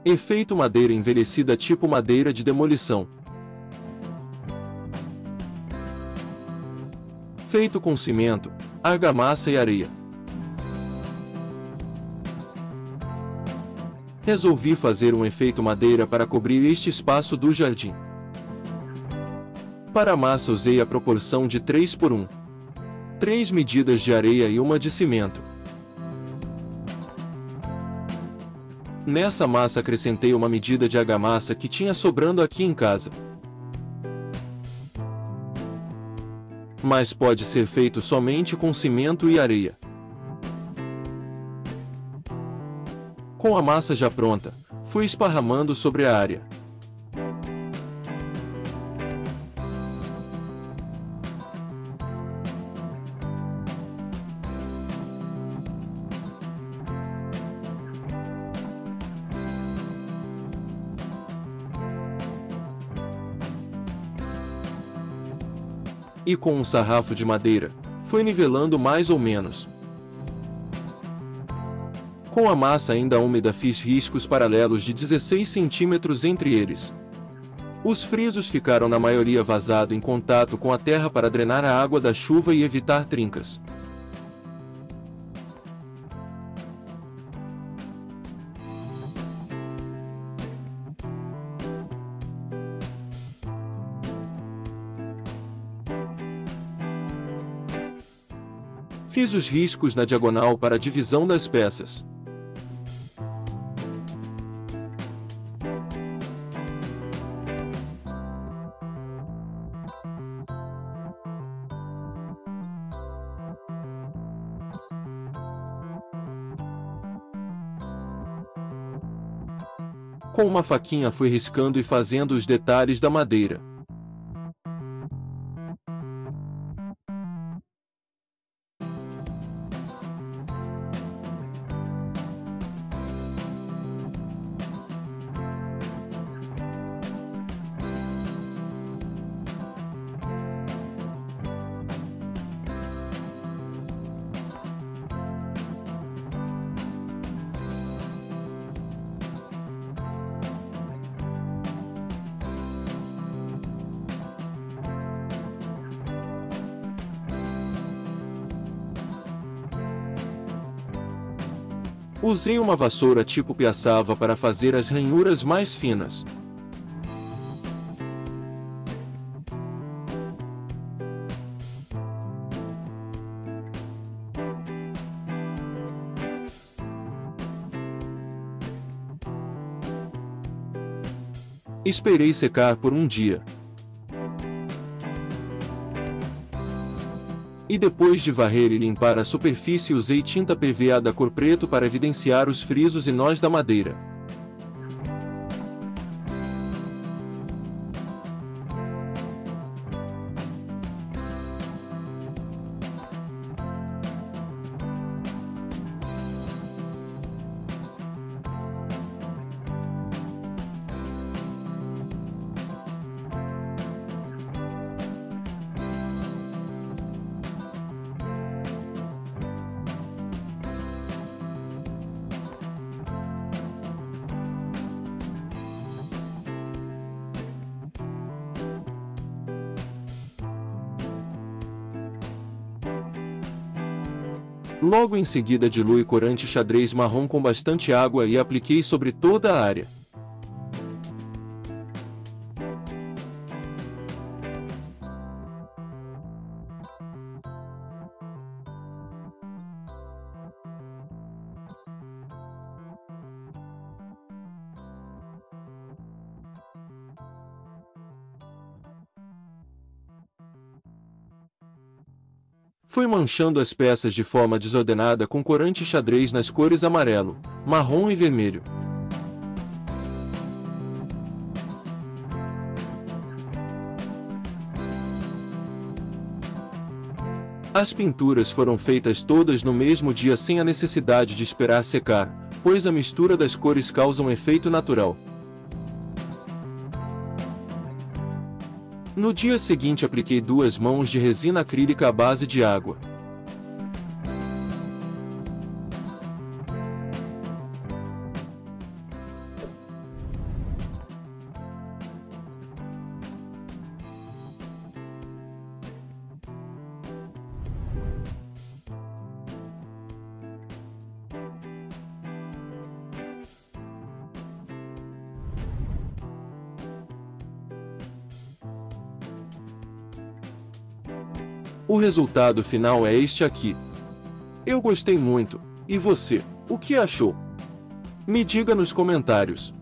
Efeito madeira envelhecida tipo madeira de demolição. Feito com cimento, argamassa e areia. Resolvi fazer um efeito madeira para cobrir este espaço do jardim. Para a massa usei a proporção de 3:1. 3 medidas de areia e uma de cimento. Nessa massa acrescentei uma medida de argamassa que tinha sobrando aqui em casa. Mas pode ser feito somente com cimento e areia. Com a massa já pronta, fui esparramando sobre a área. E com um sarrafo de madeira, fui nivelando mais ou menos. Com a massa ainda úmida fiz riscos paralelos de 16 centímetros entre eles. Os frisos ficaram na maioria vazado em contato com a terra para drenar a água da chuva e evitar trincas. Fiz os riscos na diagonal para a divisão das peças. Com uma faquinha fui riscando e fazendo os detalhes da madeira. Usei uma vassoura tipo piaçava para fazer as ranhuras mais finas. Esperei secar por um dia. E depois de varrer e limpar a superfície usei tinta PVA da cor preto para evidenciar os frisos e nós da madeira. Logo em seguida diluí corante xadrez marrom com bastante água e apliquei sobre toda a área. Fui manchando as peças de forma desordenada com corante xadrez nas cores amarelo, marrom e vermelho. As pinturas foram feitas todas no mesmo dia sem a necessidade de esperar secar, pois a mistura das cores causa um efeito natural. No dia seguinte apliquei 2 mãos de resina acrílica à base de água. O resultado final é este aqui. Eu gostei muito, e você, o que achou? Me diga nos comentários.